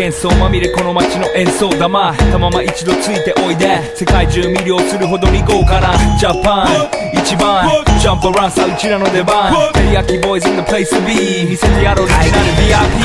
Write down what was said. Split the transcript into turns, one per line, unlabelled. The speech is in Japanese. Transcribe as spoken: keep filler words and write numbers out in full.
幻想まみれこの街の演奏玉たまま一度ついておいで世界中魅了するほどに豪華なジャパン一番ジャンプアラウンさうちらの出番テリヤキボーイズ in the place to be 見せてやろうオリジナル ブイアイピー